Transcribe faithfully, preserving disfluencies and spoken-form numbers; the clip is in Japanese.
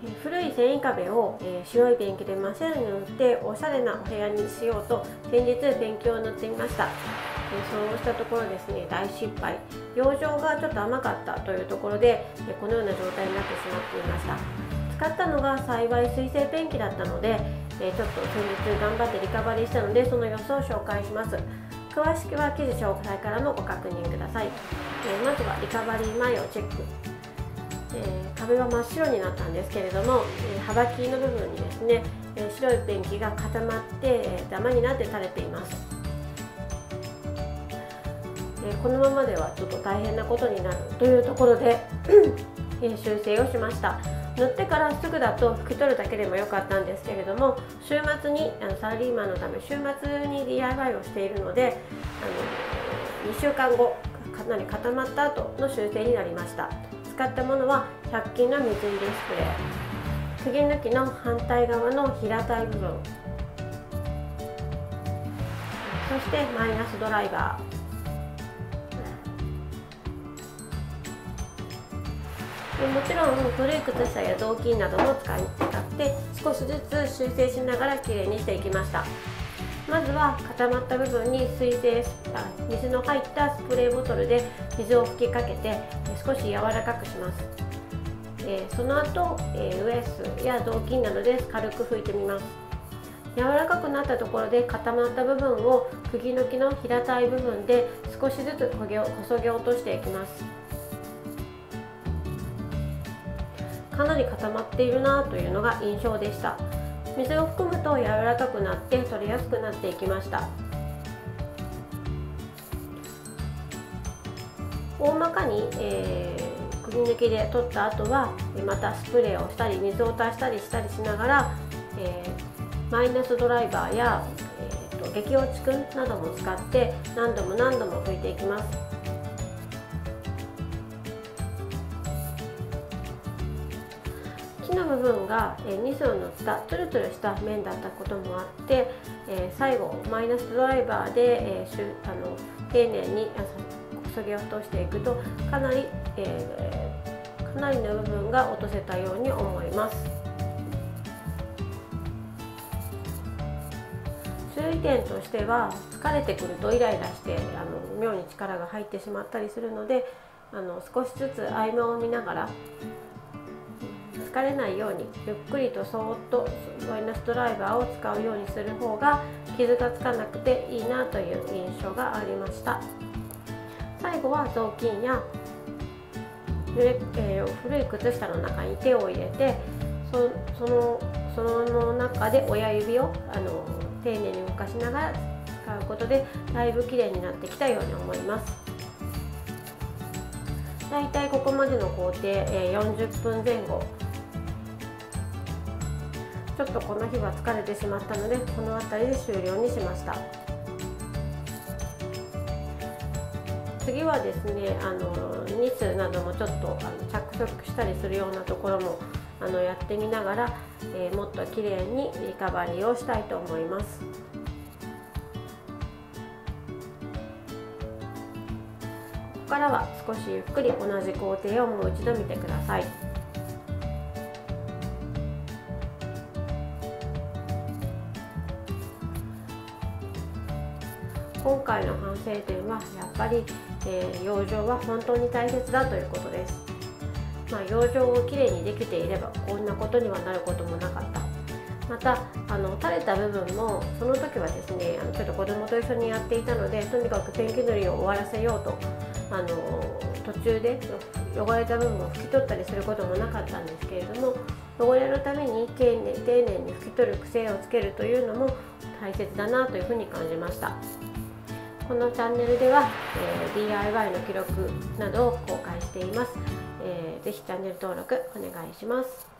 古い繊維壁を、えー、白いペンキで真っ白に塗っておしゃれなお部屋にしようと先日ペンキを塗ってみました。えー、そうしたところですね、大失敗。養生がちょっと甘かったというところで、えー、このような状態になってしまっていました。使ったのが幸い水性ペンキだったので、えー、ちょっと先日頑張ってリカバリーしたので、その様子を紹介します。詳しくは記事詳細からもご確認ください。えー、まずはリカバリー前をチェック。えー、壁は真っ白になったんですけれども、えー、幅木の部分にですね、えー、白いペンキが固まって、えー、ダマになって垂れています。えー、このままではちょっと大変なことになるというところでえー、修正をしました。塗ってからすぐだと拭き取るだけでもよかったんですけれども、週末にあのサラリーマンのため週末に ディーアイワイ をしているので、あのにしゅうかんごかなり固まった後の修正になりました。使ったものはひゃく均の水入れスプレー、釘抜きの反対側の平たい部分、そしてマイナスドライバー、もちろん古い靴下や雑巾なども使い使って少しずつ修正しながらきれいにしていきました。まずは固まった部分に水性水の入ったスプレーボトルで水を吹きかけて少し柔らかくします。えー、その後、えー、ウエスや雑巾などで軽く拭いてみます。柔らかくなったところで固まった部分を釘抜きの平たい部分で少しずつこげこそげ落としていきます。かなり固まっているなというのが印象でした。水を含むと柔らかくなって取りやすくなっていきました。大まかに、えー、釘抜きで取った後はまたスプレーをしたり水を足したりしたりしながら、えー、マイナスドライバーや、えー、と激落ちくんなども使って何度も何度も拭いていきます。木の部分がニスを塗ったツルツルした面だったこともあって、えー、最後マイナスドライバーで、えー、しゅあの丁寧にこそげ落としていくとかなり、えー、かなりの部分が落とせたように思います。注意点としては、疲れてくるとイライラしてあの妙に力が入ってしまったりするので、あの少しずつ合間を見ながら疲れないようにゆっくりとそーっとマイナスドライバーを使うようにする方が傷がつかなくていいなという印象がありました。最後は雑巾や古い靴下の中に手を入れて、そ, そのその中で親指をあの丁寧に動かしながら使うことでだいぶきれいになってきたように思います。だいたいここまでの工程よんじゅっぷんぜん後。ちょっとこの日は疲れてしまったのでこの辺りで終了にしました。次はですね、あのニスなどもちょっとあの着色したりするようなところもあのやってみながら、えー、もっときれいにリカバリーをしたいと思います。ここからは少しゆっくり同じ工程をもう一度見てください。今回の反省点はやっぱり、えー、養生は本当に大切だということです。まあ、養生をきれいにできていればこんなことにはなることもなかった。またあの垂れた部分もその時はですね、あのちょっと子供と一緒にやっていたのでとにかくペンキ塗りを終わらせようとあの途中で汚れた部分を拭き取ったりすることもなかったんですけれども、汚れるために丁寧丁寧に拭き取る癖をつけるというのも大切だなというふうに感じました。このチャンネルでは、えー、ディーアイワイ の記録などを公開しています。えー、ぜひチャンネル登録お願いします。